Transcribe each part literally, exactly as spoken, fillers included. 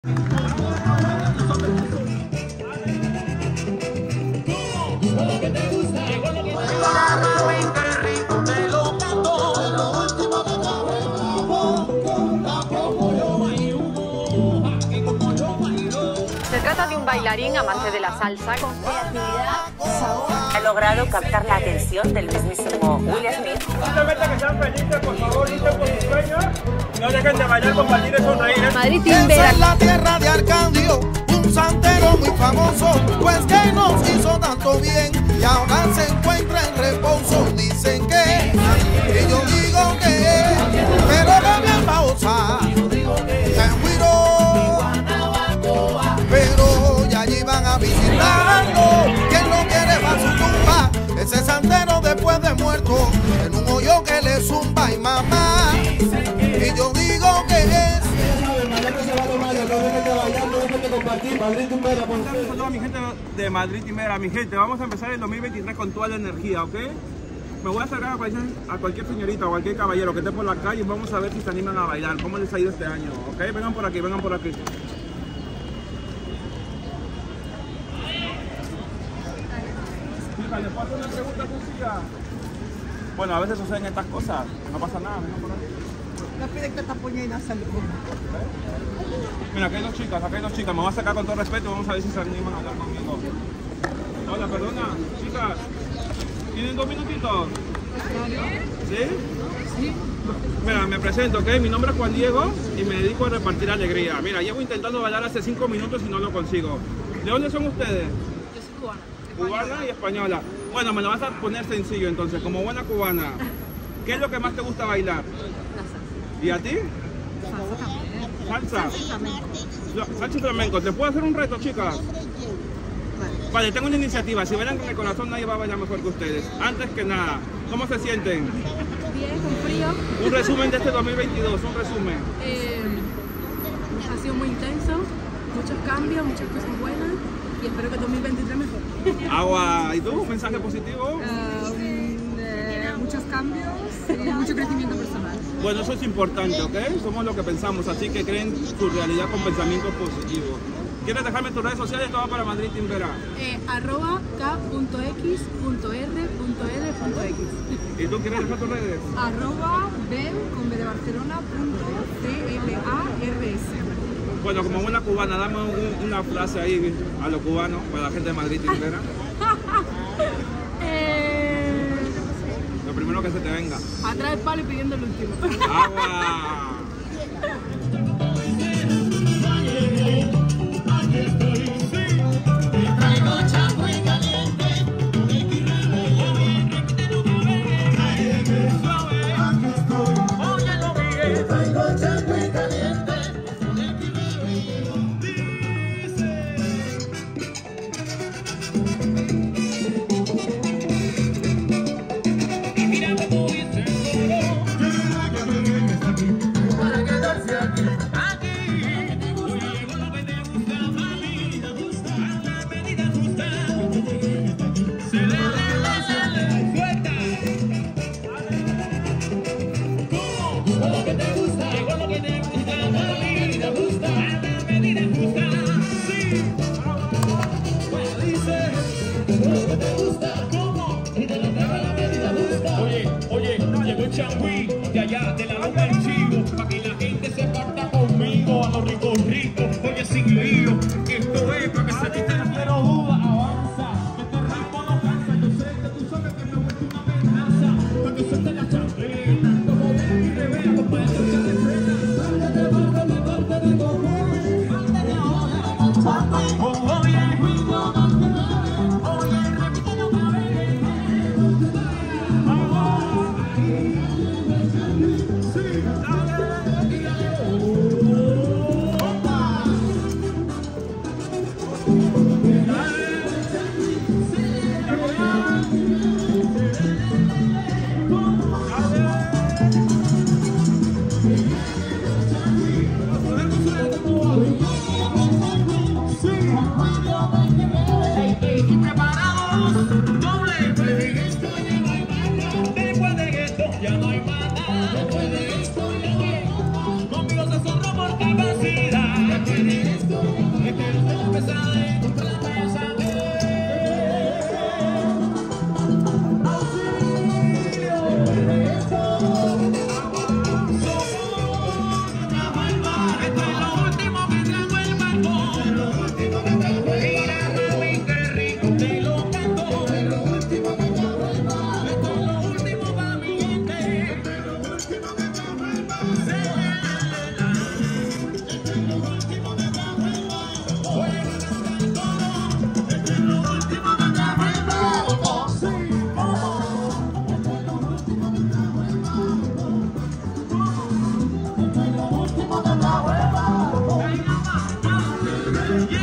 Se trata de un bailarín amante de la salsa con creatividad, sabor. Ha logrado captar la atención del mismísimo Will Smith. Simplemente que sean felices, por favor, luchen por sus sueños. No dejen de bailar, compartir y sonreír. ¿eh? Madrid Timbera. Esa es la tierra de Arcadio, un santero muy famoso, pues que nos hizo tanto bien y ahora se encuentra en reposo. Dicen que, que yo digo que, pero que bien pausa. Pero ya allí van a visitarlo. Quien no quiere va a su tumba. Ese santero después de muerto, en un hoyo que le zumba y mamá. Y yo digo que es. Madrid Timbera, por a toda mi gente de Madrid Timbera, mi gente, vamos a empezar el dos mil veintitrés con toda la energía, ¿ok? Me voy a acercar a cualquier, a cualquier señorita o cualquier caballero que esté por la calle y vamos a ver si se animan a bailar, cómo les ha ido este año, ¿ok? Vengan por aquí, vengan por aquí. Chica, ¿les puedo hacer una pregunta sencilla? Bueno, a veces suceden estas cosas, no pasa nada, vengan por aquí. No piden que te apoyen y no hacen. Mira, aquí hay dos chicas, aquí hay dos chicas, me voy a sacar con todo respeto y vamos a ver si se animan a hablar conmigo. Hola, perdona, chicas, ¿tienen dos minutitos? ¿Sí? Sí. Mira, me presento, ¿ok? Mi nombre es Juan Diego y me dedico a repartir alegría. Mira, llevo intentando bailar hace cinco minutos y no lo consigo. ¿De dónde son ustedes? Yo soy cubana. Cubana y española. Bueno, me lo vas a poner sencillo entonces, como buena cubana. ¿Qué es lo que más te gusta bailar? La salsa. ¿Y a ti? Salsa también. Salsa. Salsa flamenco. Salsa y flamenco. ¿Te puedo hacer un reto, chicas? Vale. Vale, tengo una iniciativa. Si bailan con el corazón, nadie va a bailar mejor que ustedes. Antes que nada, ¿cómo se sienten? Bien, con frío. Un resumen de este dos mil veintidós, un resumen. Eh, ha sido muy intenso, muchos cambios, muchas cosas buenas y espero que dos mil veintitrés mejor. Agua, ¿y tú? ¿Un mensaje positivo? Uh, un, eh, muchos cambios y mucho crecimiento personal. Bueno, eso es importante, ¿ok? Somos lo que pensamos, así que creen tu realidad con pensamientos positivos. ¿Quieres dejarme tus redes sociales? Todo para Madrid Timbera. Eh, arroba k punto x punto r punto l punto x. ¿Y tú quieres dejar tus redes? Arroba b con b de Barcelona punto c l a r s. Bueno, como buena cubana, dame un, una frase ahí a los cubanos, para la gente de Madrid Timbera. eh, Lo primero que se te venga. atrás del palo y pidiendo el último. ¡Agua!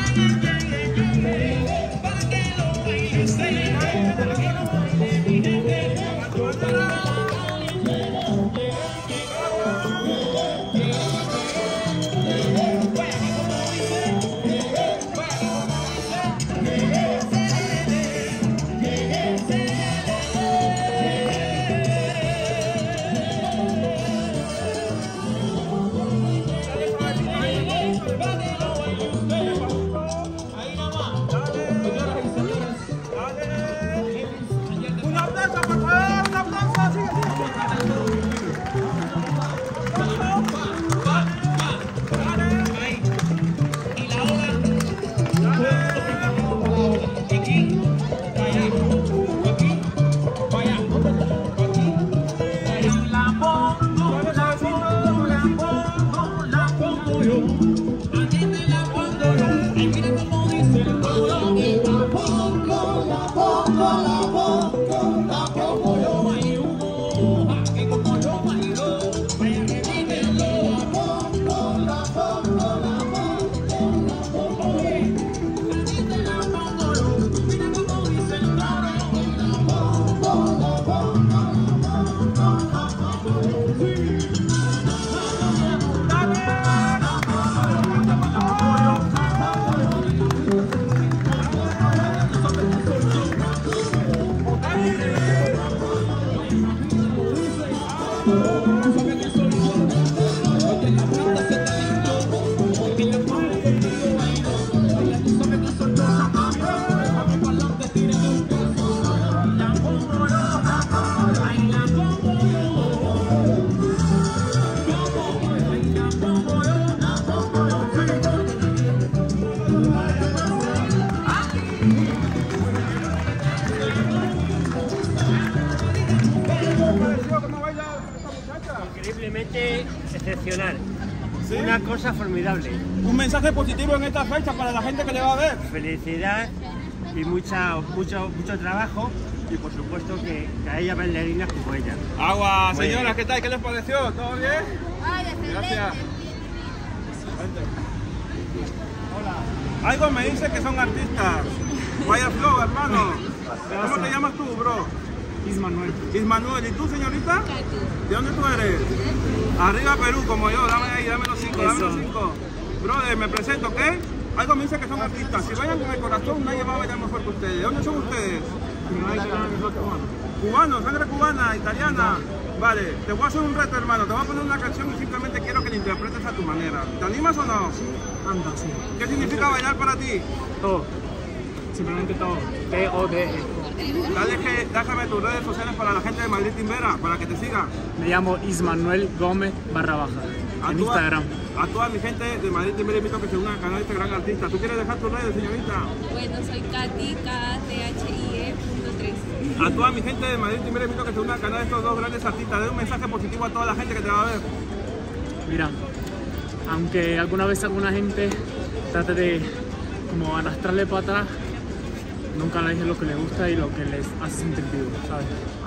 Increíblemente excepcional. ¿Sí? Una cosa formidable. Un mensaje positivo en esta fecha para la gente que le va a ver. Felicidad y mucha, mucho, mucho trabajo y por supuesto que, que haya bailarinas como ella. Agua, Muy señora, bien. ¿qué tal? ¿Qué les pareció? ¿Todo bien? Gracias. Hola. Algo me dice que son artistas. Vaya flow, hermano. ¿Cómo te llamas tú, bro? Ismanuel. Ismanuel. ¿Y tú, señorita? ¿De dónde tú eres? Arriba Perú, como yo. Dame ahí, dame los cinco, dame los cinco. Brother, me presento, ¿ok? Algo me dice que son artistas. Si vayan con el corazón, nadie va a bailar mejor que ustedes. ¿De dónde son ustedes? Cubanos, sangre cubana, italiana. Vale, te voy a hacer un reto, hermano. Te voy a poner una canción y simplemente quiero que la interpretes a tu manera. ¿Te animas o no? Anda, sí. ¿Qué significa bailar para ti? Todo. Simplemente todo. T O D E. Dale que, déjame tus redes sociales para la gente de Madrid Timbera, para que te siga. Me llamo Ismanuel Gómez barra baja. A En toda- Instagram. A toda mi gente de Madrid Timbera invito a que se unan al canal de este gran artista. ¿Tú quieres dejar tus redes, señorita? Bueno, soy Katy, K T H I E punto tres. A toda mi gente de Madrid Timbera invito a que se unan al canal de estos dos grandes artistas. Den un mensaje positivo a toda la gente que te va a ver. Mira, aunque alguna vez alguna gente trate de como arrastrarle para atrás, nunca le dije lo que les gusta y lo que les hace sentir vivo, ¿sabes?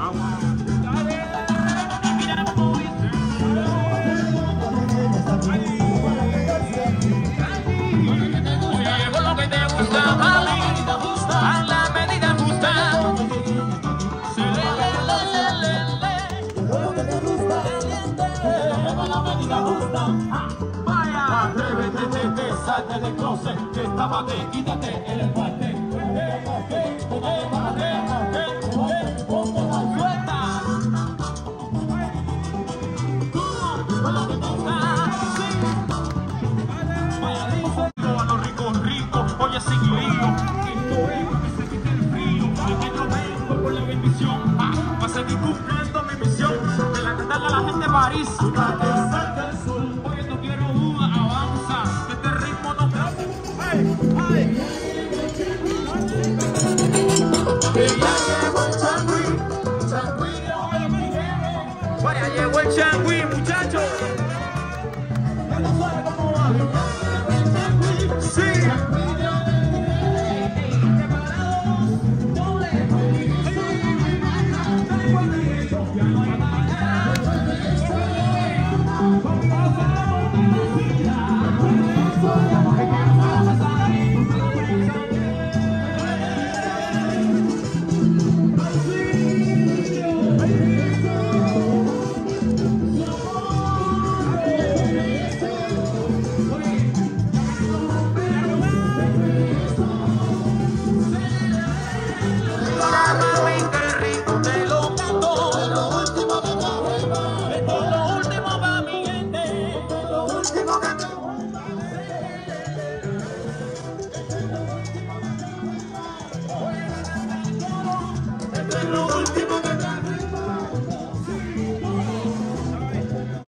Vaya, atrévete, salte del closet, que esta bate, quítate el empate. París, para que salga el sol. Oye, no quiero una avanza, que este ritmo no me hace. ¡Ay, ay! Que ya llegó el changüí, changüí. Vaya, llegó el changüí, muchachos. Ya no sabe cómo va. Sí. lo último que